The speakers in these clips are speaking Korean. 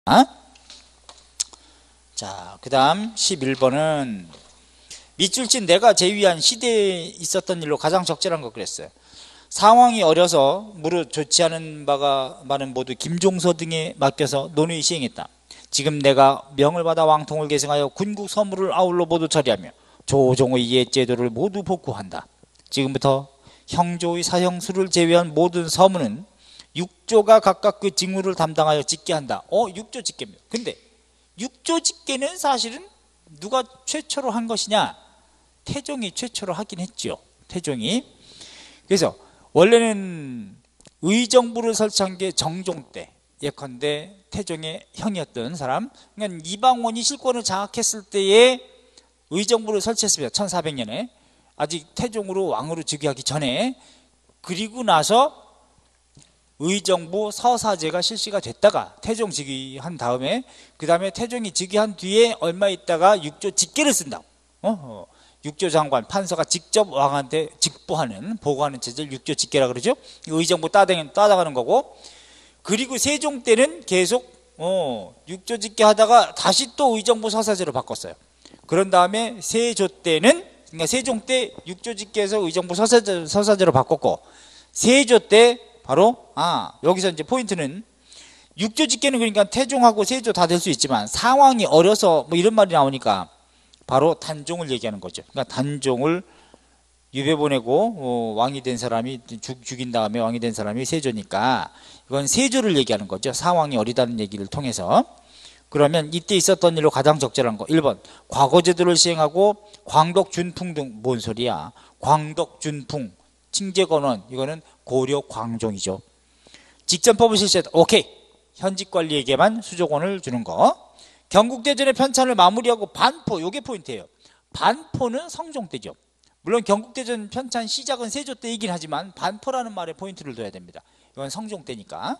자, 그 다음 11번은 밑줄친 내가 제위한 시대에 있었던 일로 가장 적절한 것 그랬어요. 상황이 어려서 무릇 좋지 않은 바가 많은 모두 김종서 등에 맡겨서 논의 시행했다. 지금 내가 명을 받아 왕통을 계승하여 군국 서무를 아울러 모두 처리하며 조종의 옛 제도를 모두 복구한다. 지금부터 형조의 사형수를 제외한 모든 서무는 육조가 각각 그 직무를 담당하여 직계 한다. 육조 직계입니다. 근데 육조 직계는 사실은 누가 최초로 한 것이냐? 태종이 최초로 하긴 했죠. 태종이. 그래서 원래는 의정부를 설치한 게 정종 때, 예컨대 태종의 형이었던 사람, 그러니까 이방원이 실권을 장악했을 때에 의정부를 설치했습니다. 1400년에 아직 태종으로 왕으로 즉위하기 전에. 그리고 나서 의정부 서사제가 실시가 됐다가 태종 즉위한 다음에, 그 다음에 태종이 즉위한 뒤에 얼마 있다가 육조 직계를 쓴다고. 육조 장관, 판서가 직접 왕한테 직보하는, 보고하는 체제를 육조 직계라 그러죠. 의정부 따다가는 거고. 그리고 세종 때는 계속 육조 직계 하다가 다시 또 의정부 서사제로 바꿨어요. 그런 다음에 세조 때는, 그러니까 세종 때 육조 직계에서 의정부 서사제로 바꿨고, 세조 때 바로 여기서 이제 포인트는 육조 직계는 그러니까 태종하고 세조 다 될 수 있지만 상황이 어려서 뭐 이런 말이 나오니까 바로 단종을 얘기하는 거죠. 그러니까 단종을 유배 보내고 왕이 된 사람이 죽인 다음에 왕이 된 사람이 세조니까 이건 세조를 얘기하는 거죠. 상황이 어리다는 얘기를 통해서. 그러면 이때 있었던 일로 가장 적절한 거 1번 과거제도를 시행하고 광덕준풍 등. 뭔 소리야? 광덕준풍, 칭제건원, 이거는 고려 광종이죠. 직전법을 실시했다. 오케이. 현직관리에게만 수조권을 주는 거. 경국대전의 편찬을 마무리하고 반포, 이게 포인트예요. 반포는 성종 때죠. 물론 경국대전 편찬 시작은 세조 때이긴 하지만 반포라는 말에 포인트를 둬야 됩니다. 이건 성종 때니까.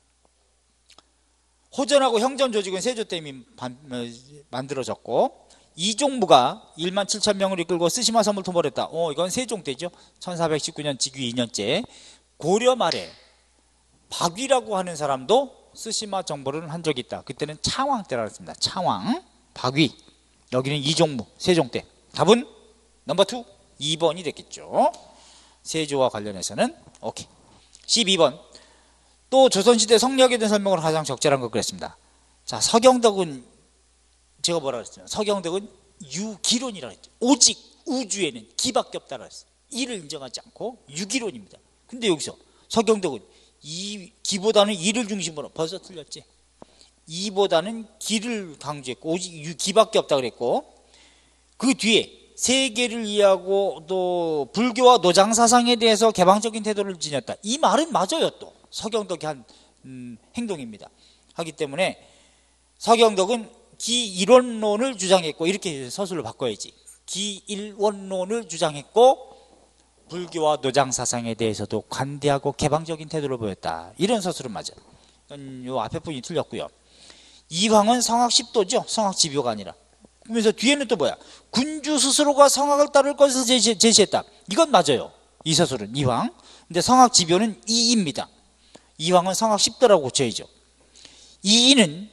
호전하고 형전 조직은 세조 때 이미 만들어졌고, 이종무가 1만 7천 명을 이끌고 쓰시마 섬을 토벌했다. 이건 세종 때죠. 1419년 즉위 2년째. 고려 말에 박위라고 하는 사람도 쓰시마 정벌을 한 적이 있다. 그때는 창왕 때라고 했습니다. 창왕, 박위. 여기는 이종무, 세종 때. 답은 넘버 2, 2번이 됐겠죠. 세조와 관련해서는. 오케이. 12번. 또 조선시대 성리학에 대한 설명으로 가장 적절한 것 그랬습니다. 자, 서경덕은 제가 뭐라 그랬어요? 서경덕은 유기론이라고 했죠. 오직 우주에는 기밖에 없다고 했어요. 이를 인정하지 않고 유기론입니다. 근데 여기서 서경덕은 이 기보다는 이를 중심으로, 벌써 틀렸지. 이보다는 기를 강조했고 오직 기밖에 없다 그랬고, 그 뒤에 세계를 이해하고 또 불교와 노장 사상에 대해서 개방적인 태도를 지녔다. 이 말은 맞아요. 또 서경덕이 한 행동입니다. 하기 때문에 서경덕은 기일원론을 주장했고, 이렇게 서술을 바꿔야지. 기일원론을 주장했고 불교와 노장 사상에 대해서도 관대하고 개방적인 태도를 보였다. 이런 서술은 맞아요. 요 앞에 분이 틀렸고요. 이황은 성학 10도죠. 성학 집요가 아니라. 그러면서 뒤에는 또 뭐야? 군주 스스로가 성학을 따를 것을 제시했다. 이건 맞아요. 이 서술은 이황. 근데 성학 집요는 이입니다. 이황은 성학 10도라고 고쳐야죠. 이인은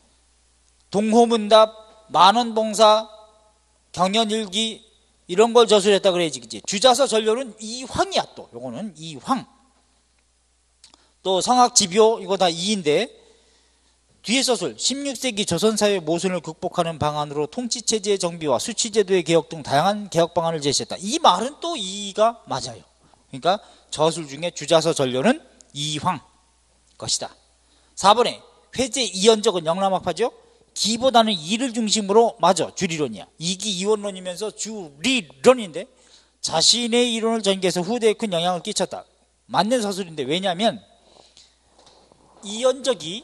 동호문답, 만원봉사, 경연일기 이런 걸 저술했다 그래야지, 그치? 주자서 전료는 이황이야. 또 요거는 이황. 또 성학 집요, 이거 다 이인데, 뒤에 서술 16세기 조선사회 모순을 극복하는 방안으로 통치체제의 정비와 수치제도의 개혁 등 다양한 개혁 방안을 제시했다. 이 말은 또 이가 맞아요. 그러니까 저술 중에 주자서 전료는 이황 것이다. 4번에 회제 이연적은 영람학파죠. 기보다는 이를 중심으로, 맞아, 주리론이야. 이기 이원론이면서 주리론인데 자신의 이론을 전개해서 후대에 큰 영향을 끼쳤다. 맞는 서술인데, 왜냐하면 이연적이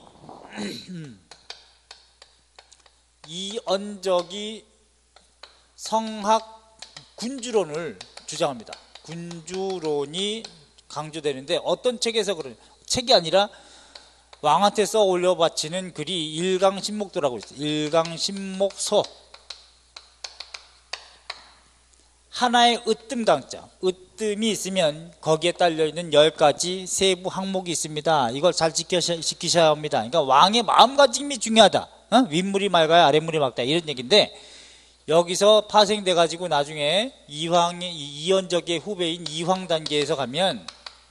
성학 군주론을 주장합니다. 군주론이 강조되는데 어떤 책에서 그런 책이 아니라 왕한테 써 올려 바치는 글이 일강신목도라고 있어요. 일강신목서. 하나의 으뜸강자, 으뜸이 있으면 거기에 딸려있는 10가지 세부 항목이 있습니다. 이걸 잘 지키셔야 합니다. 그러니까 왕의 마음가짐이 중요하다. 윗물이 맑아야 아랫물이 맑다, 이런 얘기인데, 여기서 파생돼 가지고 나중에 이현적의 후배인 이황 단계에서 가면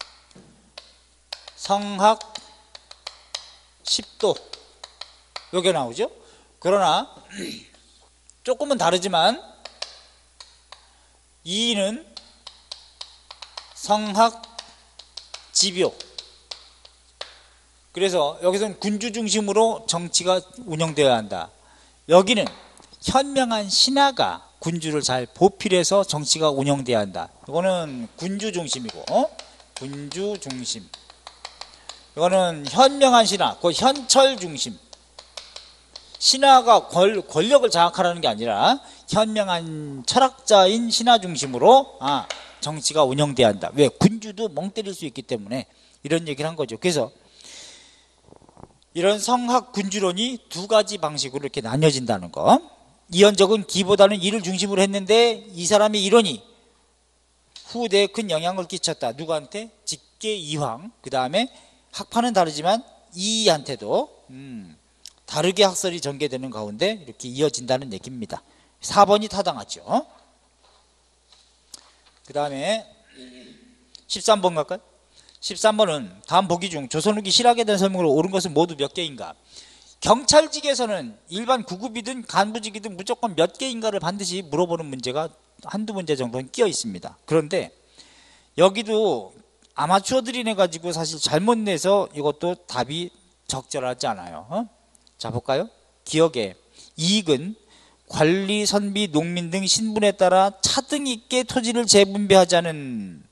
성학 10도 요게 나오죠. 그러나 조금은 다르지만 이는 성학 지교. 그래서 여기서는 군주 중심으로 정치가 운영되어야 한다. 여기는 현명한 신하가 군주를 잘 보필해서 정치가 운영돼야 한다. 이거는 군주 중심이고, 군주 중심. 이거는 현명한 신하, 그 현철 중심. 신하가 권력을 장악하라는 게 아니라 현명한 철학자인 신하 중심으로 정치가 운영돼야 한다. 왜? 군주도 멍 때릴 수 있기 때문에 이런 얘기를 한 거죠. 그래서 이런 성학 군주론이 두 가지 방식으로 이렇게 나뉘어진다는 거. 이현적은 기보다는 이를 중심으로 했는데 이 사람의 이론이 후대에 큰 영향을 끼쳤다. 누구한테? 직계 이황. 그 다음에 학파는 다르지만 이한테도 다르게 학설이 전개되는 가운데 이렇게 이어진다는 얘기입니다. 4번이 타당하죠. 그 다음에 13번 갈까요? 13번은 다음 보기 중 조선 후기 실학에 대한 설명으로 옳은 것은 모두 몇 개인가? 경찰직에서는 일반 구급이든 간부직이든 무조건 몇 개인가를 반드시 물어보는 문제가 한두 문제 정도는 끼어 있습니다. 그런데 여기도 아마추어들이 내가지고 사실 잘못 내서 이것도 답이 적절하지 않아요. 자, 볼까요? 기억에 이익은 관리, 선비, 농민 등 신분에 따라 차등 있게 토지를 재분배하자는,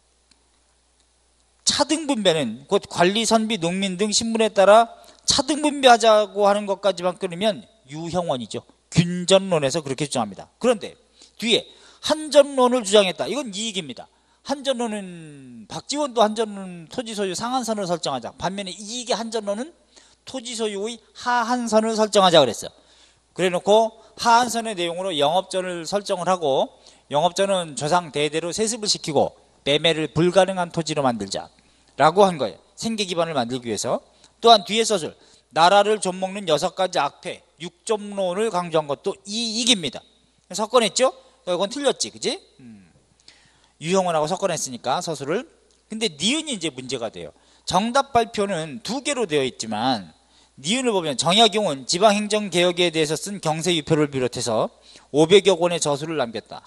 차등 분배는 곧 관리, 선비, 농민 등 신분에 따라 차등 분배하자고 하는 것까지만 끊으면 유형원이죠. 균전론에서 그렇게 주장합니다. 그런데 뒤에 한전론을 주장했다. 이건 이익입니다. 한전론은 박지원도 한전론 토지 소유 상한선을 설정하자. 반면에 이익의 한전론은 토지 소유의 하한선을 설정하자 그랬어요. 그래놓고 하한선의 내용으로 영업전을 설정을 하고, 영업전은 조상 대대로 세습을 시키고 매매를 불가능한 토지로 만들자 라고 한 거예요. 생계 기반을 만들기 위해서. 또한 뒤에 서술 나라를 좀먹는 6가지 악패 6점론을 강조한 것도 이익입니다. 섞어냈죠? 이건 틀렸지, 그지? 유형원하고 섞어냈으니까 서술을. 근데 니은이 이제 문제가 돼요. 정답 발표는 2개로 되어 있지만 니은을 보면 정약용은 지방행정개혁에 대해서 쓴 경세유표를 비롯해서 500여 권의 저술을 남겼다.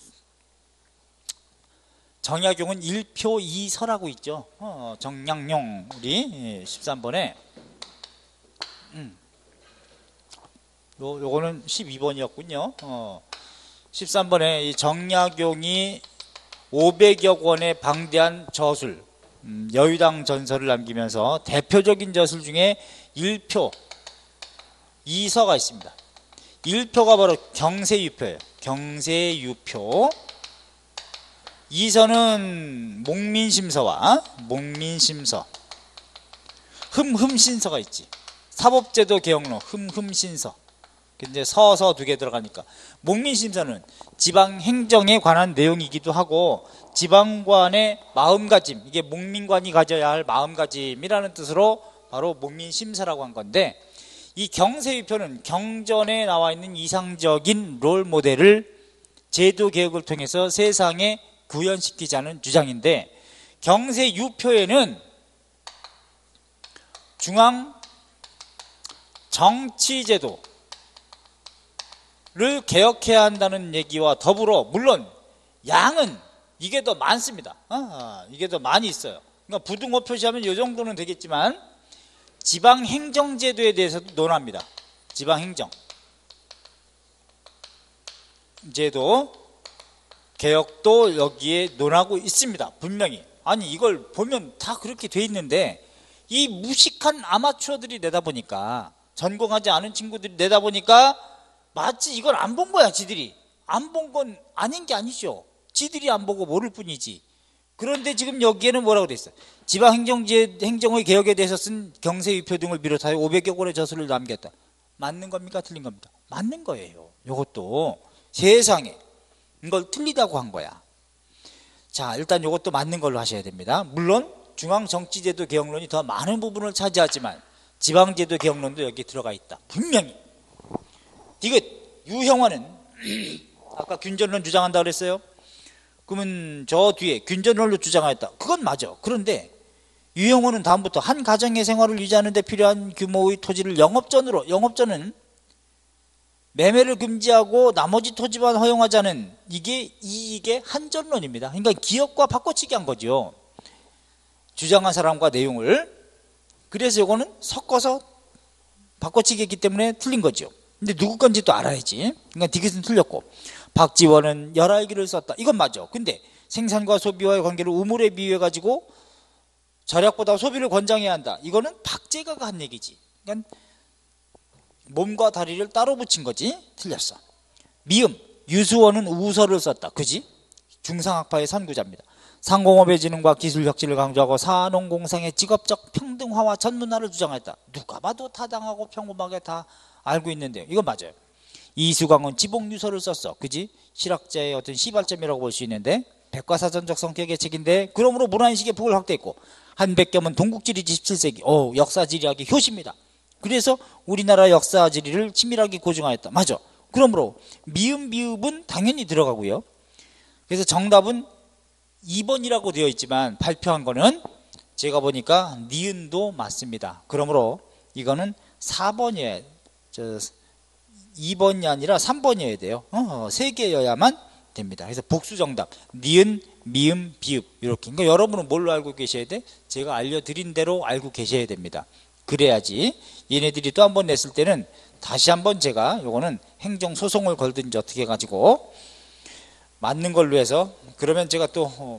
정약용은 1표 2서라고 있죠. 정약용 우리 13번에 요거는 12번이었군요. 13번에 이 정약용이 500여 권의 방대한 저술, 여유당 전설을 남기면서 대표적인 저술 중에 1표 2서가 있습니다. 1표가 바로 경세유표예요. 경세유표. 2서는 목민심서와 목민심서, 흠흠신서가 있지. 사법제도 개혁론 흠흠신서. 근데 서서 2개 들어가니까. 목민심서는 지방행정에 관한 내용이기도 하고 지방관의 마음가짐, 이게 목민관이 가져야 할 마음가짐이라는 뜻으로 바로 목민심서라고 한 건데, 이 경세유표는 경전에 나와 있는 이상적인 롤 모델을 제도 개혁을 통해서 세상에 구현시키자는 주장인데, 경세유표에는 중앙 정치제도를 개혁해야 한다는 얘기와 더불어, 물론 양은 이게 더 많습니다. 이게 더 많이 있어요. 그러니까 부등호 표시하면 이 정도는 되겠지만 지방행정제도에 대해서도 논합니다. 지방행정 제도 개혁도 여기에 논하고 있습니다. 분명히. 아니 이걸 보면 다 그렇게 돼 있는데 이 무식한 아마추어들이 내다보니까, 전공하지 않은 친구들이 내다보니까 마치 이걸 안 본 거야. 지들이 안 본 건 아닌 게 아니죠. 지들이 안 보고 모를 뿐이지. 그런데 지금 여기에는 뭐라고 돼 있어요? 지방행정의 개혁에 대해서 쓴 경세유표 등을 비롯하여 500여 권의 저술을 남겼다. 맞는 겁니까? 틀린 겁니까? 맞는 거예요. 이것도 세상에 이걸 틀리다고 한 거야. 자, 일단 이것도 맞는 걸로 하셔야 됩니다. 물론 중앙정치제도 개혁론이 더 많은 부분을 차지하지만 지방제도 개혁론도 여기 들어가 있다. 분명히. 이거 유형화는 아까 균전론 주장한다 그랬어요. 그러면 저 뒤에 균전론로 주장하였다. 그건 맞아. 그런데 유형호는 다음부터 한 가정의 생활을 유지하는 데 필요한 규모의 토지를 영업전으로, 영업전은 매매를 금지하고 나머지 토지만 허용하자는 이게 이익의 한전론입니다. 그러니까 기업과 바꿔치기 한 거죠. 주장한 사람과 내용을. 그래서 이거는 섞어서 바꿔치기 했기 때문에 틀린 거죠. 근데 누구 건지 또 알아야지. 그러니까 디귿은 틀렸고, 박지원은 열알기를 썼다. 이건 맞아. 근데 생산과 소비와의 관계를 우물에 비유해가지고 절약보다 소비를 권장해야 한다. 이거는 박제가가 한 얘기지. 그러니까 몸과 다리를 따로 붙인 거지. 틀렸어. 미음, 유수원은 우서를 썼다. 그지? 중상학파의 선구자입니다. 상공업의 진흥과 기술 혁신을 강조하고 산업공상의 직업적 평등화와 전문화를 주장했다. 누가 봐도 타당하고 평범하게 다 알고 있는데요. 이건 맞아요. 이수광은 지복유서를 썼어. 그지? 실학자의 어떤 시발점이라고 볼 수 있는데 백과사전적 성격의 책인데, 그러므로 문화인식의 폭을 확대했고, 한백겸은 동국지리 17세기 역사지리학의 효시입니다. 그래서 우리나라 역사지리를 치밀하게 고증하였다. 맞아. 그러므로 미음 비읍은 당연히 들어가고요. 그래서 정답은 2번이라고 되어 있지만 발표한 거는 제가 보니까 니은도 맞습니다. 그러므로 이거는 4번이에요. 2번이 아니라 3번이어야 돼요. 3개여야만 됩니다. 그래서 복수 정답 니은, 미음, 비읍 이렇게. 그러니까 여러분은 뭘로 알고 계셔야 돼? 제가 알려드린 대로 알고 계셔야 됩니다. 그래야지 얘네들이 또 한 번 냈을 때는 다시 한번 제가 요거는 행정소송을 걸든지 어떻게 해가지고 맞는 걸로 해서, 그러면 제가 또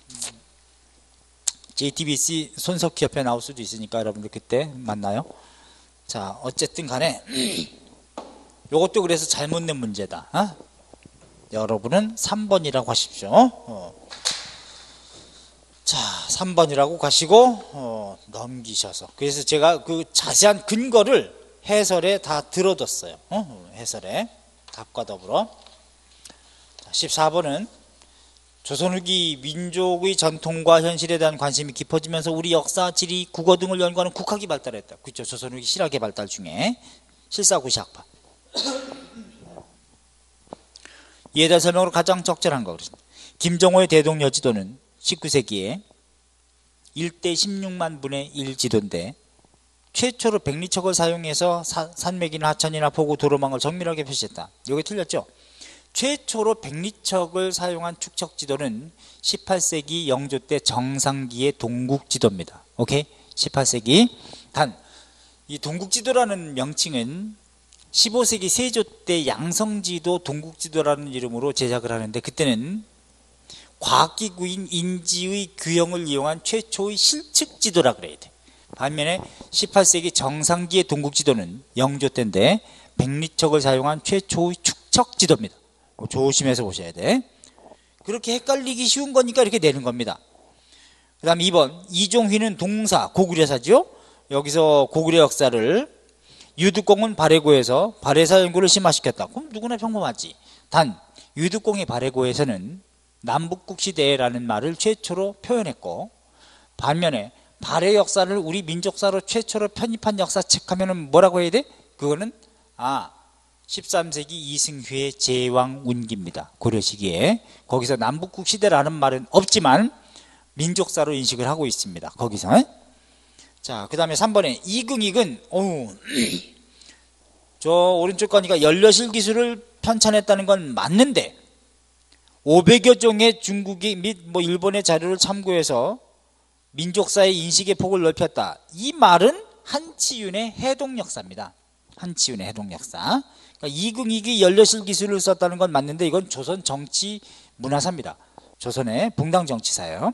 JTBC 손석희 옆에 나올 수도 있으니까 여러분들 그때 만나요. 자, 어쨌든 간에 요것도 그래서 잘못 낸 문제다. 여러분은 3번이라고 하십시오. 자, 3번이라고 가시고 넘기셔서, 그래서 제가 그 자세한 근거를 해설에 다 들어뒀어요. 해설에 답과 더불어. 14번은 조선 후기 민족의 전통과 현실에 대한 관심이 깊어지면서 우리 역사, 지리, 국어 등을 연구하는 국학이 발달했다. 그렇죠. 조선 후기 실학의 발달 중에 실사구시학파. 이에 대한 설명으로 가장 적절한 거 그렇습니다. 김정호의 대동여지도는 19세기에 1대 16만 분의 1 지도인데, 최초로 백리척을 사용해서 산맥이나 하천이나 포구, 도로망을 정밀하게 표시했다. 여기 틀렸죠? 최초로 백리척을 사용한 축척 지도는 18세기 영조 때 정상기의 동국지도입니다. 오케이? 18세기. 단, 이 동국지도라는 명칭은 15세기 세조 때 양성지도 동국지도라는 이름으로 제작을 하는데, 그때는 과학기구인 인지의 규형을 이용한 최초의 실측지도라 그래야 돼. 반면에 18세기 정상기의 동국지도는 영조 때인데 백리척을 사용한 최초의 축척지도입니다. 조심해서 보셔야 돼. 그렇게 헷갈리기 쉬운 거니까 이렇게 내는 겁니다. 그 다음 2번, 이종휘는 동사, 고구려사죠. 여기서 고구려 역사를, 유득공은 발해고에서 발해사 연구를 심화시켰다. 그럼 누구나 평범하지. 단 유득공이 발해고에서는 남북국 시대라는 말을 최초로 표현했고, 반면에 발해 역사를 우리 민족사로 최초로 편입한 역사책 하면은 뭐라고 해야 돼? 그거는 13세기 이승휘의 제왕운기입니다. 고려 시기에. 거기서 남북국 시대라는 말은 없지만 민족사로 인식을 하고 있습니다. 거기서. 자, 그 다음에 3번에 이긍익은 저 오른쪽 거니까 연료실 기술을 편찬했다는 건 맞는데 500여 종의 중국이 및 일본의 자료를 참고해서 민족사의 인식의 폭을 넓혔다. 이 말은 한치윤의 해동역사입니다. 한치윤의 해동역사. 그러니까 이긍익이 연료실 기술을 썼다는 건 맞는데 이건 조선 정치 문화사입니다. 조선의 붕당 정치사예요.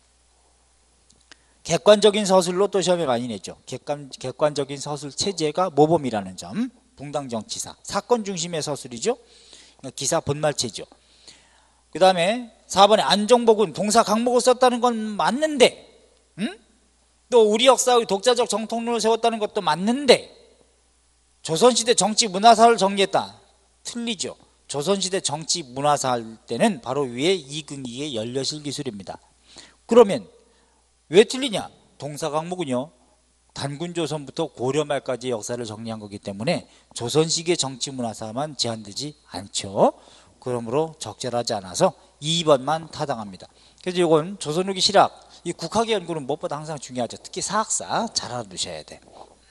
객관적인 서술로 또 시험에 많이 냈죠. 객관적인 서술 체제가 모범이라는 점. 붕당 정치사. 사건 중심의 서술이죠. 기사 본말체죠. 그 다음에 4번에 안종복은 동사 강목을 썼다는 건 맞는데, 또 우리 역사의 독자적 정통론을 세웠다는 것도 맞는데 조선시대 정치 문화사를 정리했다. 틀리죠. 조선시대 정치 문화사 할 때는 바로 위에 이긍이의 연려실 기술입니다. 그러면 왜 틀리냐? 동사 강목은요, 단군조선부터 고려 말까지 역사를 정리한 거기 때문에 조선시기의 정치 문화사만 제한되지 않죠. 그러므로 적절하지 않아서 2번만 타당합니다. 그래서 이건 조선 후기 실학, 이 국학의 연구는 무엇보다 항상 중요하죠. 특히 사학사 잘 알아두셔야 돼.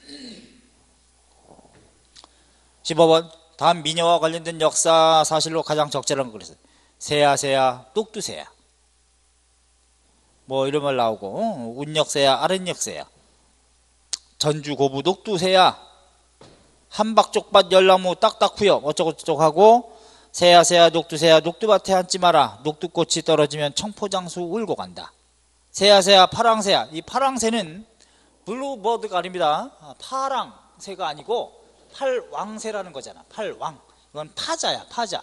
15번 다음 미녀와 관련된 역사 사실로 가장 적절한 거 그랬어요. 세야 똑두세야 뭐 이런 말 나오고, 운역세야 아랫역세야, 전주 고부 녹두세야, 한박족밭 열나무 딱딱후여 어쩌고저쩌고 하고, 세야 녹두세야 녹두밭에 앉지 마라, 녹두꽃이 떨어지면 청포장수 울고 간다. 세야 파랑새야, 이 파랑새는 블루버드가 아닙니다. 파랑새가 아니고 팔왕새라는 거잖아. 팔왕, 이건 파자야. 파자,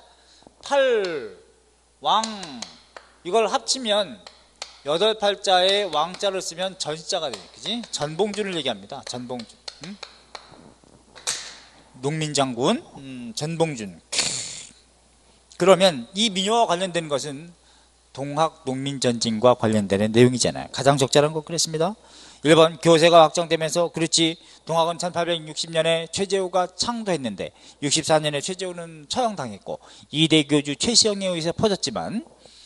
팔왕, 이걸 합치면 8팔자에 왕자를 쓰면 전자가 돼요. 그지? 전봉준을 얘기합니다. 전봉준. 농민장군, 전봉준. 그러면 이 민요와 관련된 것은 동학 농민전쟁과 관련되는 내용이잖아요. 가장 적절한 거 그랬습니다. 1번 교세가 확정되면서, 그렇지, 동학은 1860년에 최재우가 창도했는데 64년에 최재우는 처형당했고 2대 교주 최시영에 의해서 퍼졌지만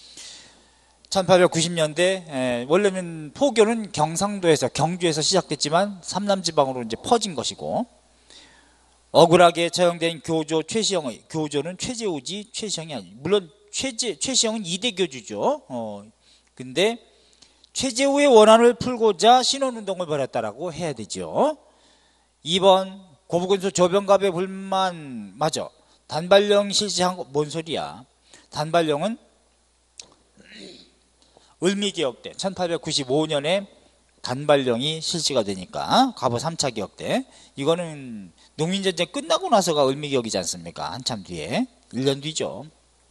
1890년대 원래는 포교는 경상도에서, 경주에서 시작됐지만 삼남지방으로 이제 퍼진 것이고, 억울하게 처형된 교조 최시영의, 교조는 최재우지 최시영이 아니, 물론 최시영은 2대 교주죠. 근데 최재우의 원한을 풀고자 신원운동을 벌였다라고 해야 되죠. 2번 고부근수 조병갑의 불만, 맞아. 단발령 실시한 거 뭔 소리야? 단발령은 을미개혁 때 1895년에 단발령이 실시가 되니까 갑오 3차 개혁 때, 이거는 농민전쟁 끝나고 나서가 을미개혁이지 않습니까? 한참 뒤에, 1년 뒤죠.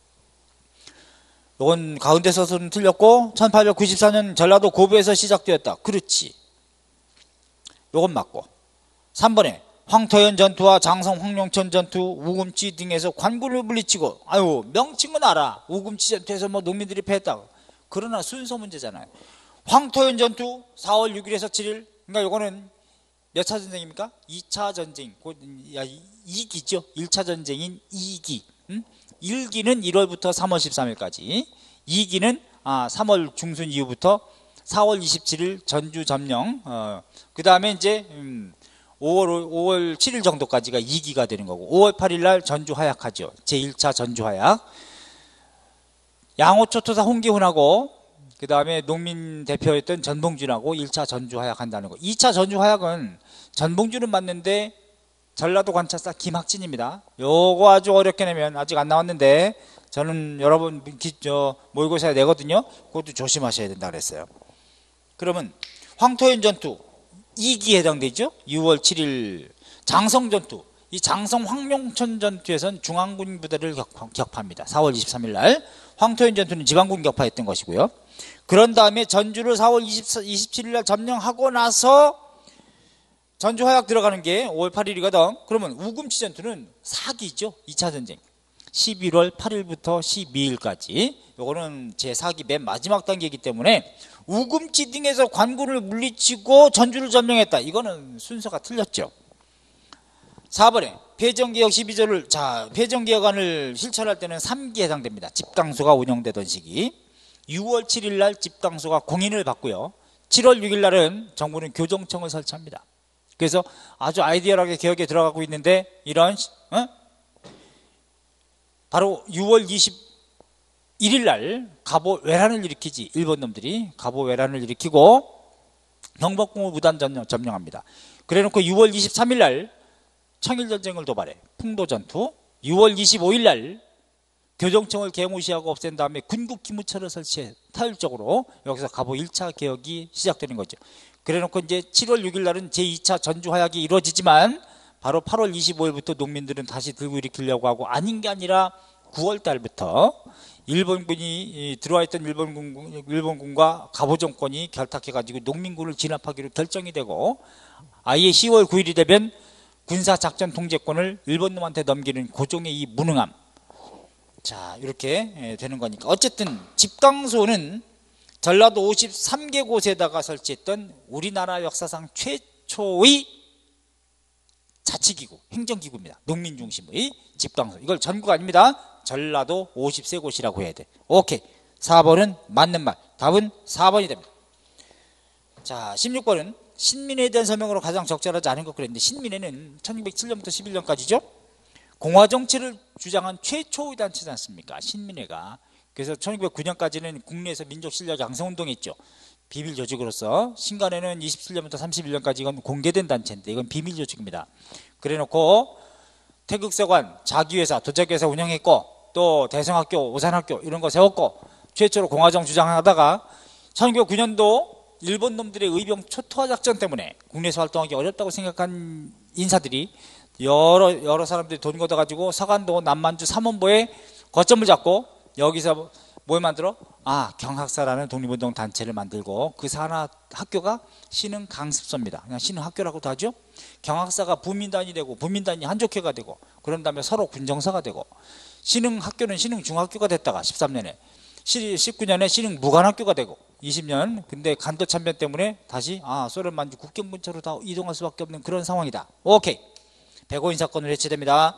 이건 가운데 서서는 틀렸고 1894년 전라도 고부에서 시작되었다. 그렇지, 이건 맞고. 3번에 황토현 전투와 장성 황룡천 전투, 우금치 등에서 관군을 물리치고, 아유 명칭은 알아. 우금치 전투에서 뭐 농민들이 패했다. 그러나 순서 문제잖아요. 황토현 전투 4월 6일에서 7일, 그러니까 이거는 몇 차 전쟁입니까? 2차 전쟁, 2기죠. 1차 전쟁인 2기. 1기는 1월부터 3월 13일까지, 2기는 3월 중순 이후부터 4월 27일 전주 점령, 그 다음에 이제 5월 7일 정도까지가 2기가 되는 거고, 5월 8일 날 전주 화약하죠. 제1차 전주 화약. 양호초토사 홍기훈하고 그 다음에 농민 대표였던 전봉준하고 1차 전주 화약한다는 거. 2차 전주 화약은 전봉준은 맞는데 전라도 관찰사 김학진입니다. 요거 아주 어렵게 내면, 아직 안 나왔는데 저는 여러분 모의고사에 내거든요. 그것도 조심하셔야 된다 그랬어요. 그러면 황토현 전투 2기에 해당되죠. 6월 7일 장성 전투, 이 장성 황룡천 전투에서는 중앙군 부대를 격파합니다. 4월 23일 날. 황토현 전투는 지방군 격파했던 것이고요. 그런 다음에 전주를 4월 27일 날 점령하고 나서 전주 화약 들어가는 게 5월 8일이거든. 그러면 우금치 전투는 4기죠. 2차 전쟁. 11월 8일부터 12일까지. 요거는 제4기 맨 마지막 단계이기 때문에 우금치 등에서 관군을 물리치고 전주를 점령했다. 이거는 순서가 틀렸죠. 4번에 폐정개혁 12조를, 자, 폐정개혁안을 실천할 때는 3기에 해당됩니다. 집당소가 운영되던 시기. 6월 7일 날 집당소가 공인을 받고요. 7월 6일 날은 정부는 교정청을 설치합니다. 그래서 아주 아이디어하게 개혁에 들어가고 있는데, 이런 바로 6월 21일 날 갑오 외란을 일으키지. 일본 놈들이 갑오 외란을 일으키고 경복궁을 무단 점령합니다. 그래놓고 6월 23일 날 청일전쟁을 도발해 풍도전투. 6월 25일 날 교정청을 개무시하고 없앤 다음에 군국기무처를 설치해 타율적으로 여기서 갑오 1차 개혁이 시작되는 거죠. 그래놓고 이제 7월 6일 날은 제2차 전주 화약이 이루어지지만 바로 8월 25일부터 농민들은 다시 들고 일으키려고 하고, 아닌 게 아니라 9월 달부터 일본군이 들어와 있던 일본군과 갑오 정권이 결탁해가지고 농민군을 진압하기로 결정이 되고, 아예 10월 9일이 되면 군사작전 통제권을 일본 놈한테 넘기는 고종의 이 무능함, 자, 이렇게 되는 거니까 어쨌든 집강소는 전라도 53개 곳에다가 설치했던 우리나라 역사상 최초의 자치기구, 행정기구입니다. 농민 중심의 집강소. 이걸 전국 아닙니다. 전라도 53곳이라고 해야 돼. 오케이. 4번은 맞는 말. 답은 4번이 됩니다. 자, 16번은 신민회에 대한 설명으로 가장 적절하지 않은 것 그랬는데, 신민회는 1907년부터 11년까지죠. 공화정치를 주장한 최초의 단체지 않습니까? 신민회가. 그래서 1909년까지는 국내에서 민족실력 양성운동이 있죠. 비밀 조직으로서. 신간에는 27년부터 31년까지 이건 공개된 단체인데 이건 비밀 조직입니다. 그래놓고 태극세관, 자기회사, 도자기회사 운영했고, 또 대성학교, 오산학교 이런 거 세웠고, 최초로 공화정 주장하다가 1909년도 일본 놈들의 의병 초토화 작전 때문에 국내에서 활동하기 어렵다고 생각한 인사들이 여러 사람들이 돈 걷어가지고 서간도 남만주 삼원보에 거점을 잡고 여기서 뭘 만들어? 경학사라는 독립운동 단체를 만들고 그 산하 학교가 신흥 강습소입니다. 그냥 신흥 학교라고도 하죠. 경학사가 부민단이 되고 부민단이 한족회가 되고 그런 다음에 서로 군정사가 되고 신흥 학교는 신흥 중학교가 됐다가 13년에 19년에 신흥 무관학교가 되고 20년 근데 간도 참변 때문에 다시 소련 만주 국경 근처로 다 이동할 수밖에 없는 그런 상황이다. 오케이. 백오인 사건으로 해체됩니다.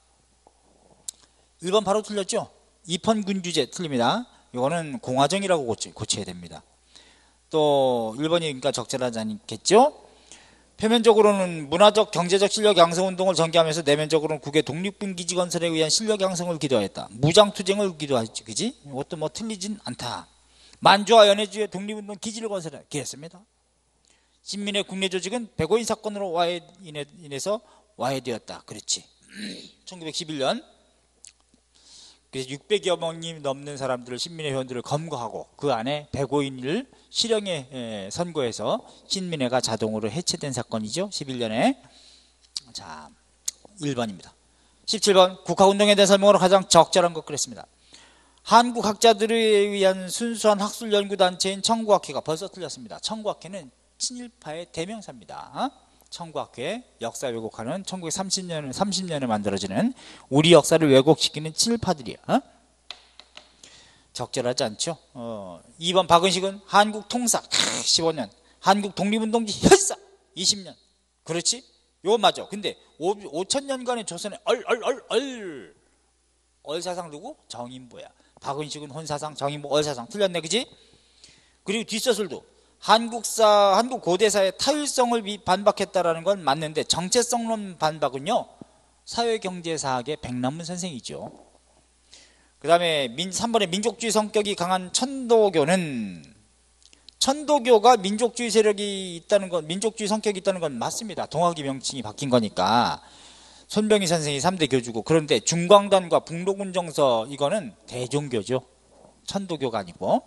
1번 바로 틀렸죠? 입헌군주제 틀립니다. 이거는 공화정이라고 고쳐야 됩니다. 또 1번이 그러니까 적절하지 않겠죠? 표면적으로는 문화적 경제적 실력 양성 운동을 전개하면서 내면적으로는 국의 독립군 기지 건설에 의한 실력 양성을 기도하였다. 무장투쟁을 기도하였지, 그지? 이것도 뭐 틀리진 않다. 만주와 연해주의 독립운동 기지를 건설했습니다. 신민의 국내 조직은 백오인 사건으로 인해서 와해되었다. 그렇지. 1911년 그래서 600여 명이 넘는 사람들을 신민회 회원들을 검거하고 그 안에 105인을 실형에 선고해서 신민회가 자동으로 해체된 사건이죠. 11년에. 자, 1번입니다. 17번 국학운동에 대한 설명으로 가장 적절한 것 그랬습니다. 한국 학자들에 의한 순수한 학술 연구단체인 청구학회가 벌써 틀렸습니다. 청구학회는 친일파의 대명사입니다. 청구학회, 역사 왜곡하는 1930년에 만들어지는 우리 역사를 왜곡시키는 친일파들이야. 적절하지 않죠. 2번 박은식은 한국 통사 15년, 한국 독립운동지 혈사 20년. 그렇지? 이거 맞아. 근데 5천년간의 조선의 얼사상 누구? 정인보야. 박은식은 혼사상, 정인보 얼사상. 틀렸네, 그지? 그리고 뒷서술도 한국 고대사의 타율성을 반박했다라는 건 맞는데 정체성론 반박은요 사회경제사학의 백남문 선생이죠. 그 다음에 3번에 민족주의 성격이 강한 천도교는 천도교가 민족주의 세력이 있다는 건 민족주의 성격이 있다는 건 맞습니다. 동학의 명칭이 바뀐 거니까. 손병희 선생이 3대 교주고 그런데 중광단과 북록운정서 이거는 대종교죠. 천도교가 아니고.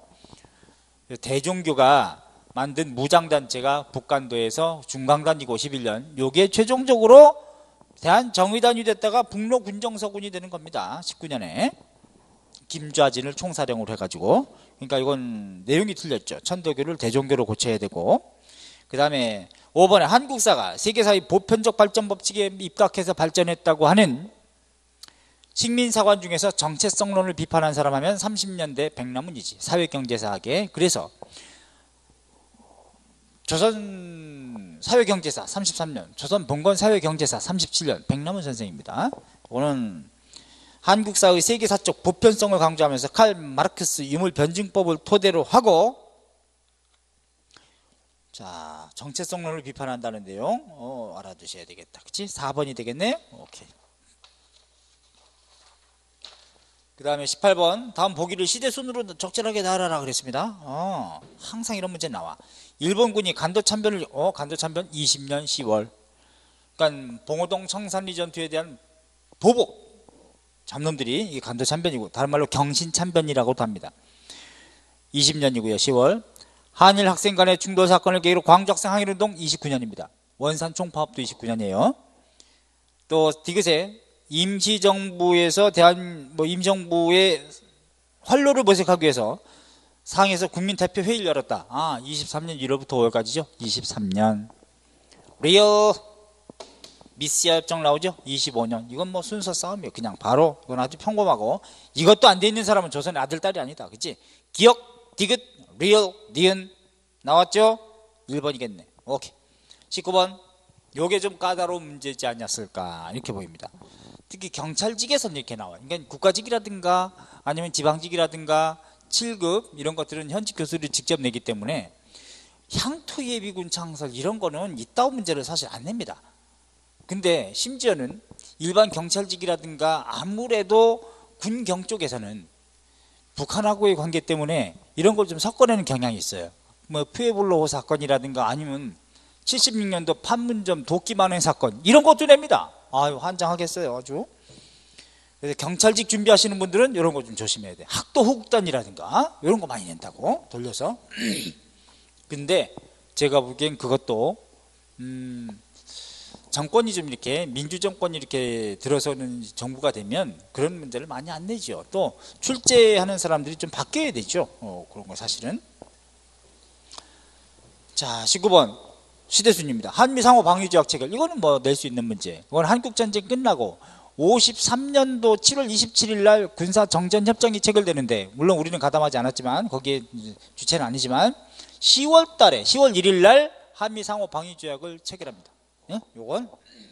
대종교가 만든 무장단체가 북간도에서 중광단이고 11년 요게 최종적으로 대한정의단이 됐다가 북록군정서군이 되는 겁니다. 19년에 김좌진을 총사령으로 해가지고. 그러니까 이건 내용이 틀렸죠. 천도교를 대종교로 고쳐야 되고. 그 다음에 5번에 한국사가 세계사의 보편적 발전 법칙에 입각해서 발전했다고 하는 식민사관 중에서 정체성론을 비판한 사람 하면 30년대 백남문이지. 사회경제사학에. 그래서 조선 사회경제사 33년, 조선 봉건 사회경제사 37년, 백남문 선생입니다. 오늘 한국사의 세계사적 보편성을 강조하면서 칼 마르크스 유물 변증법을 토대로 하고 자 정체성론을 비판한다는 내용 알아두셔야 되겠다. 그치? 4번이 되겠네. 오케이. 그 다음에 18번 다음 보기를 시대순으로 적절하게 달아라 그랬습니다. 항상 이런 문제 나와. 일본군이 간도참변을 간도참변 20년 10월 그러니까 봉오동 청산리 전투에 대한 보복 잡놈들이 이게 간도참변이고 다른 말로 경신참변이라고도 합니다. 20년이고요. 10월 한일 학생 간의 충돌 사건을 계기로 광주학생 항일운동 29년입니다. 원산 총파업도 29년이에요. 또 디귿에 임시정부에서 임정부의 활로를 모색하기 위해서 상에서 국민대표 회의를 열었다. 23년 1월부터 5월까지죠. 23년. 리어 미시아 협정 나오죠? 25년. 이건 뭐 순서 싸움이에요. 그냥 바로. 이건 아주 평범하고. 이것도 안 돼 있는 사람은 조선의 아들, 딸이 아니다. 그치? 기억, 디귿, 리얼, 니은. 나왔죠? 1번이겠네. 오케이. 19번. 요게 좀 까다로운 문제지 않았을까. 이렇게 보입니다. 특히 경찰직에서는 이렇게 나와요. 그러니까 국가직이라든가 아니면 지방직이라든가 7급 이런 것들은 현직 교수들이 직접 내기 때문에 향토예비군 창설 이런 거는 이따운 문제를 사실 안 냅니다. 근데 심지어는 일반 경찰직이라든가 아무래도 군경 쪽에서는 북한하고의 관계 때문에 이런 걸 좀 섞어내는 경향이 있어요. 뭐 푸에블로호 사건이라든가 아니면 76년도 판문점 도끼 만행 사건 이런 것도 냅니다. 아유 환장하겠어요 아주. 그래서 경찰직 준비하시는 분들은 이런 거 좀 조심해야 돼. 학도 호국단이라든가 이런 거 많이 낸다고 돌려서. 근데 제가 보기엔 그것도 정권이 좀 이렇게 민주정권이 이렇게 들어서는 정부가 되면 그런 문제를 많이 안 내죠. 또 출제하는 사람들이 좀 바뀌어야 되죠. 그런 거 사실은. 자 19번 시대순입니다. 한미상호 방위조약 체결. 이거는 뭐 낼 수 있는 문제. 이건 한국전쟁 끝나고 53년도 7월 27일 날 군사정전협정이 체결되는데 물론 우리는 가담하지 않았지만 거기에 주체는 아니지만 10월 달에 10월 1일 날 한미상호 방위조약을 체결합니다. 예? 요건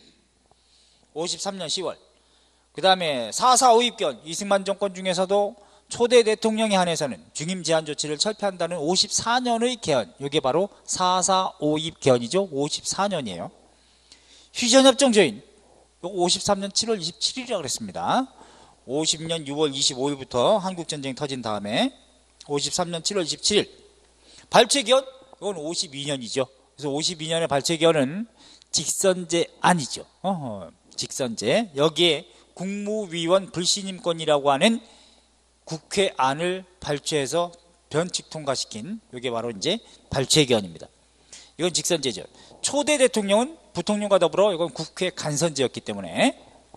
53년 10월. 그 다음에 4.4 오입견 이승만 정권 중에서도 초대 대통령에 한해서는 중임 제한 조치를 철폐한다는 54년의 개헌. 이게 바로 4.4 오입 개헌이죠. 54년이에요. 휴전협정 조인. 요거 53년 7월 27일이라고 그랬습니다. 50년 6월 25일부터 한국전쟁 터진 다음에 53년 7월 27일. 발췌개헌. 이건 52년이죠. 그래서 52년의 발췌개헌은 직선제 아니죠. 직선제. 여기에 국무위원 불신임권이라고 하는 국회안을 발췌해서 변칙 통과시킨 이게 바로 이제 발췌개헌입니다. 이건 직선제죠. 초대 대통령은 부통령과 더불어 이건 국회 간선제였기 때문에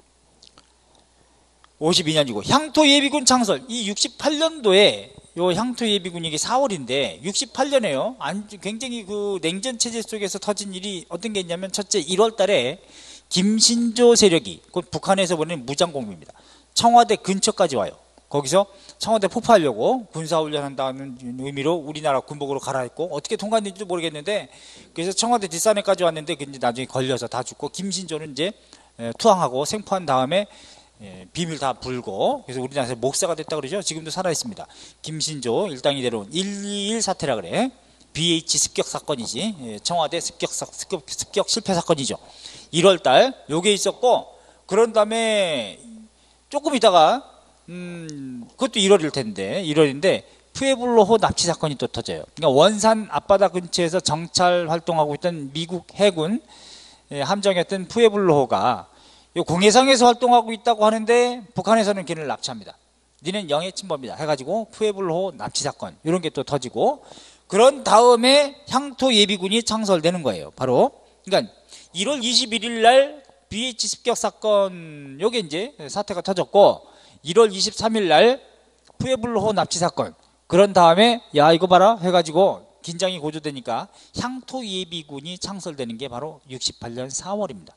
52년이고 향토예비군 창설 이 68년도에 요 향토예비군이 이게 4월인데 68년에요. 굉장히 그 냉전 체제 속에서 터진 일이 어떤 게 있냐면 첫째 1월 달에 김신조 세력이 곧 북한에서 보낸 무장공비입니다. 청와대 근처까지 와요. 거기서 청와대 폭파하려고 군사훈련한다는 의미로 우리나라 군복으로 갈아입고 어떻게 통과했는지도 모르겠는데 그래서 청와대 뒷산에까지 왔는데 근데 나중에 걸려서 다 죽고 김신조는 이제 투항하고 생포한 다음에 비밀 다 불고 그래서 우리나라에서 목사가 됐다 그러죠. 지금도 살아있습니다. 김신조 일당이 데려온 121 사태라 그래. BH 습격 사건이지. 청와대 습격 실패 사건이죠. 1월달 요게 있었고 그런 다음에 조금 있다가 그것도 1월일 텐데 1월인데 푸에블로호 납치 사건이 또 터져요. 그러니까 원산 앞바다 근처에서 정찰 활동하고 있던 미국 해군 함정이었던 푸에블로호가 공해상에서 활동하고 있다고 하는데 북한에서는 걔를 납치합니다. 니는 영해 침범이다 해가지고 푸에블로호 납치 사건 이런 게 또 터지고 그런 다음에 향토 예비군이 창설되는 거예요. 바로 그러니까 1월 21일 날 BH 습격 사건 요게 이제 사태가 터졌고 1월 23일 날 푸에블로호 납치 사건 그런 다음에 야 이거 봐라 해가지고 긴장이 고조되니까 향토 예비군이 창설되는 게 바로 68년 4월입니다.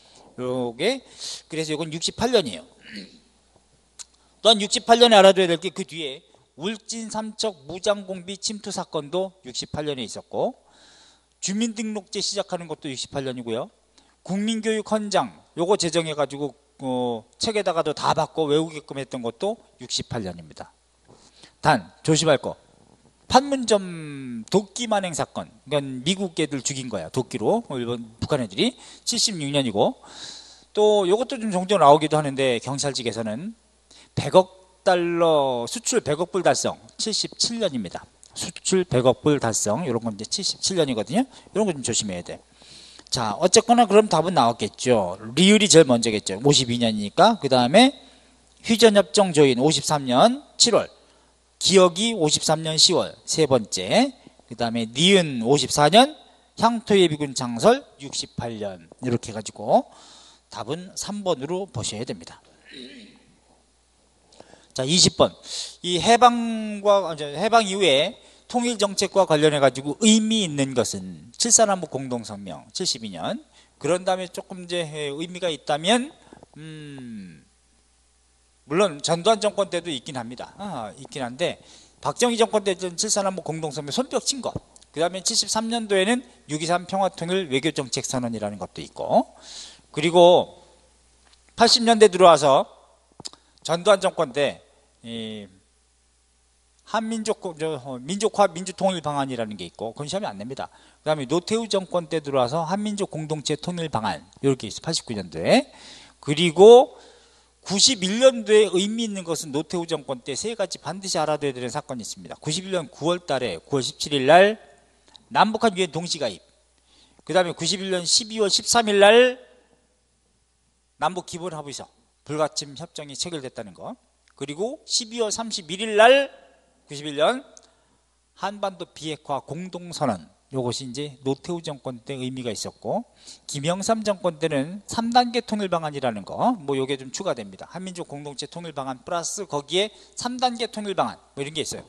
요게 그래서 이건 68년이에요. 또한 68년에 알아둬야 될 게 그 뒤에 울진 삼척 무장공비 침투 사건도 68년에 있었고 주민등록제 시작하는 것도 68년이고요. 국민교육 헌장 요거 제정해가지고 책에다가도 다 받고 외우게끔 했던 것도 68년입니다. 단 조심할 거 판문점 도끼 만행 사건 이건 미국 애들 죽인 거야. 도끼로 일본 북한 애들이 76년이고 또 요것도 좀 종종 나오기도 하는데 경찰직에서는 100억 달러 수출 100억 불 달성 77년입니다. 수출 100억 불 달성 이런 건 이제 77년이거든요. 이런 거 좀 조심해야 돼. 자 어쨌거나 그럼 답은 나왔겠죠. 리을이 제일 먼저겠죠. 52년이니까 그 다음에 휴전협정 조인 53년 7월 기억이 53년 10월 세 번째 그 다음에 니은 54년 향토예비군 창설 68년 이렇게 해가지고 답은 3번으로 보셔야 됩니다. 자 20번 이 해방 이후에 통일정책과 관련해 가지고 의미 있는 것은 7.4남북 공동성명 72년 그런 다음에 조금 이제 의미가 있다면 물론 전두환 정권 때도 있긴 합니다. 있긴 한데 박정희 정권 때는 7.4남북 공동성명 손뼉 친 거. 그 다음에 73년도에는 6.23 평화통일 외교정책선언이라는 것도 있고, 그리고 80년대 들어와서 전두환 정권 때 민족화 민주통일 방안이라는 게 있고, 그건 시험이 안 냅니다. 그 다음에 노태우 정권 때 들어와서 한민족 공동체 통일 방안 이렇게 있어요. 89년도에. 그리고 91년도에 의미 있는 것은 노태우 정권 때 세 가지 반드시 알아둬야 되는 사건이 있습니다. 91년 9월 달에 9월 17일 날 남북한 유엔 동시가입, 그 다음에 91년 12월 13일 날 남북 기본합의서 불가침 협정이 체결됐다는 거, 그리고 12월 31일 날 91년 한반도 비핵화 공동선언, 요것이 이제 노태우 정권 때 의미가 있었고, 김영삼 정권 때는 3단계 통일 방안이라는 거, 뭐 요게 좀 추가됩니다. 한민족 공동체 통일 방안 플러스 거기에 3단계 통일 방안 뭐 이런 게 있어요.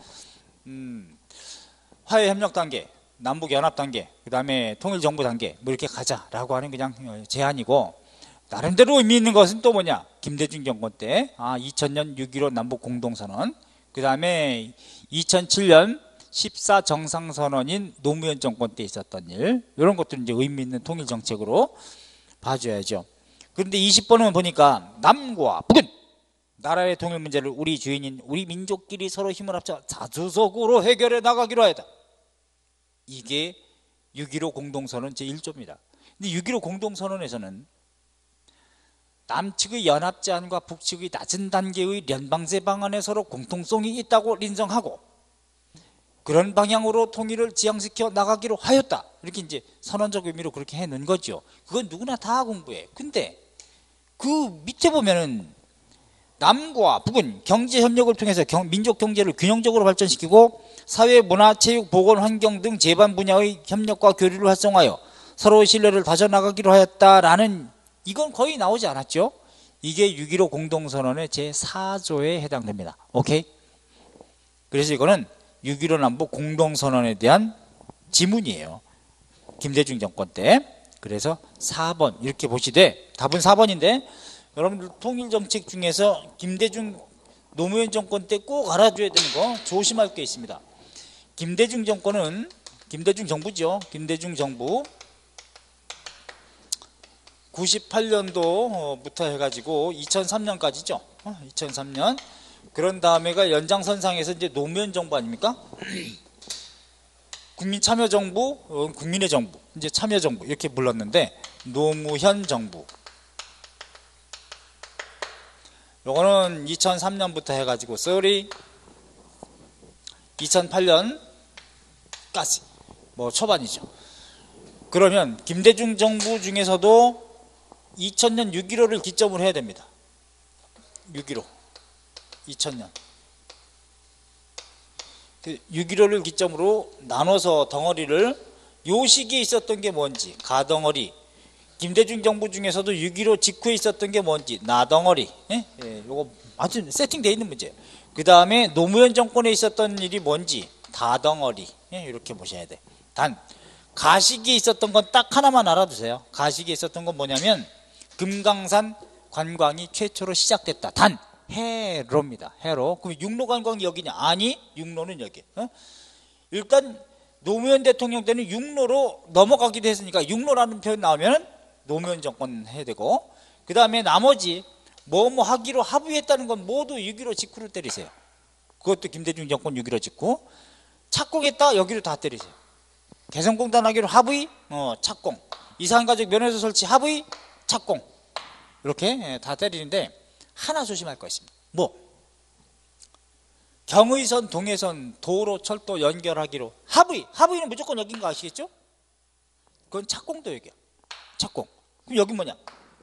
화해 협력 단계, 남북 연합 단계, 그 다음에 통일 정부 단계 뭐 이렇게 가자라고 하는 그냥 제안이고, 나름대로 의미 있는 것은 또 뭐냐, 김대중 정권 때 2000년 6.15 남북 공동선언, 그 다음에 2007년 14정상선언인 노무현 정권 때 있었던 일, 이런 것들은 이제 의미 있는 통일 정책으로 봐줘야죠. 그런데 20번은 보니까 남과 북은 나라의 통일 문제를 우리 주인인 우리 민족끼리 서로 힘을 합쳐 자주적으로 해결해 나가기로 하였다. 이게 6.15 공동선언 제1조입니다. 근데 6.15 공동선언에서는 남측의 연합 제안과 북측의 낮은 단계의 연방제 방안에 서로 공통성이 있다고 인정하고 그런 방향으로 통일을 지향시켜 나가기로 하였다. 이렇게 이제 선언적 의미로 그렇게 해 놓은 거죠. 그건 누구나 다 공부해. 근데 그 밑에 보면은 남과 북은 경제 협력을 통해서 민족 경제를 균형적으로 발전시키고 사회, 문화, 체육, 보건, 환경 등 제반 분야의 협력과 교류를 활성화하여 서로의 신뢰를 다져나가기로 하였다라는, 이건 거의 나오지 않았죠. 이게 6.15 공동선언의 제4조에 해당됩니다. 오케이? 그래서 이거는 6.15 남북 공동선언에 대한 지문이에요. 김대중 정권 때. 그래서 4번 이렇게 보시되 답은 4번인데, 여러분들 통일정책 중에서 김대중 노무현 정권 때 꼭 알아줘야 되는 거, 조심할 게 있습니다. 김대중 정권은, 김대중 정부죠. 김대중 정부 98년도부터 해가지고 2003년까지죠. 2003년. 그런 다음에가 연장선상에서 이제 노무현 정부 아닙니까? 국민참여정부, 국민의 정부, 이제 참여정부 이렇게 불렀는데, 노무현 정부. 요거는 2003년부터 해가지고 2008년까지 뭐 초반이죠. 그러면 김대중 정부 중에서도 2000년 6.15를 기점으로 해야 됩니다. 6.15 2000년 6.15를 기점으로 나눠서 덩어리를, 요 시기에 있었던 게 뭔지 가덩어리, 김대중 정부 중에서도 6.15 직후에 있었던 게 뭔지 나덩어리, 요거 아주 세팅되어 있는 문제. 그 다음에 노무현 정권에 있었던 일이 뭔지 다덩어리, 이렇게 보셔야 돼. 단 가시기에 있었던 건 딱 하나만 알아두세요. 가시기에 있었던 건 뭐냐면 금강산 관광이 최초로 시작됐다. 단 해로입니다. 해로. 그럼 육로 관광이 여기냐? 아니, 육로는 여기. 일단 노무현 대통령 때는 육로로 넘어가기도 했으니까 육로라는 표현 나오면 노무현 정권 해야 되고, 그 다음에 나머지 뭐뭐 하기로 합의했다는 건 모두 6.15 직후를 때리세요. 그것도 김대중 정권 6.15 직후. 착공했다, 여기로 다 때리세요. 개성공단 하기로 합의, 착공. 이산가족 면회소 설치 합의, 착공. 이렇게 다 때리는데 하나 조심할 거 있습니다. 뭐? 경의선, 동해선, 도로, 철도 연결하기로 합의. 합의는 무조건 여긴 거 아시겠죠? 그건 착공도 여기야. 착공. 그럼 여기 뭐냐?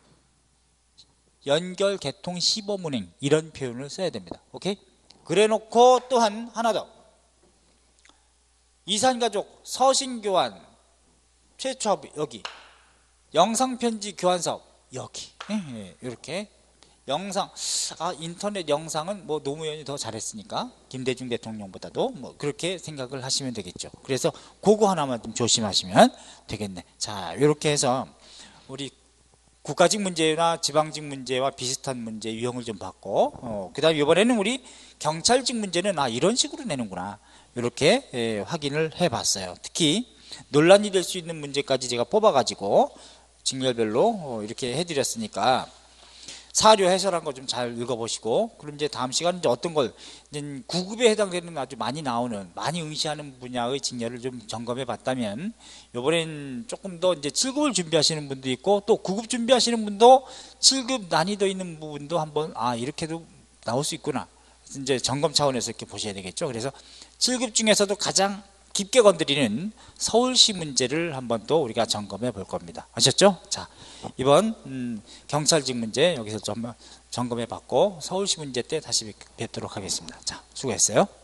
연결, 개통, 시범 운행, 이런 표현을 써야 됩니다. 오케이? 그래 놓고 또한 하나 더. 이산가족 서신 교환 최초 합의 여기. 영상편지 교환 사업 여기. 이렇게 영상, 인터넷 영상은 뭐 노무현이 더 잘했으니까 김대중 대통령보다도 뭐 그렇게 생각을 하시면 되겠죠. 그래서 그거 하나만 좀 조심하시면 되겠네. 자, 이렇게 해서 우리 국가직 문제나 지방직 문제와 비슷한 문제 유형을 좀 봤고, 그 다음에 이번에는 우리 경찰직 문제는 이런 식으로 내는구나, 이렇게 확인을 해봤어요. 특히 논란이 될 수 있는 문제까지 제가 뽑아가지고 직렬별로 이렇게 해드렸으니까 사료 해설한 거 좀 잘 읽어보시고, 그럼 이제 다음 시간은 이제 어떤 걸 이제 구급에 해당되는 아주 많이 나오는, 많이 응시하는 분야의 직렬을 좀 점검해 봤다면, 이번엔 조금 더 이제 7급을 준비하시는 분도 있고, 또 9급 준비하시는 분도 7급 난이도 있는 부분도 한번 이렇게도 나올 수 있구나, 이제 점검 차원에서 이렇게 보셔야 되겠죠. 그래서 7급 중에서도 가장 깊게 건드리는 서울시 문제를 한번 또 우리가 점검해 볼 겁니다. 아셨죠? 자, 이번 경찰직 문제 여기서 좀 점검해 봤고, 서울시 문제 때 다시 뵙도록 하겠습니다. 자, 수고했어요.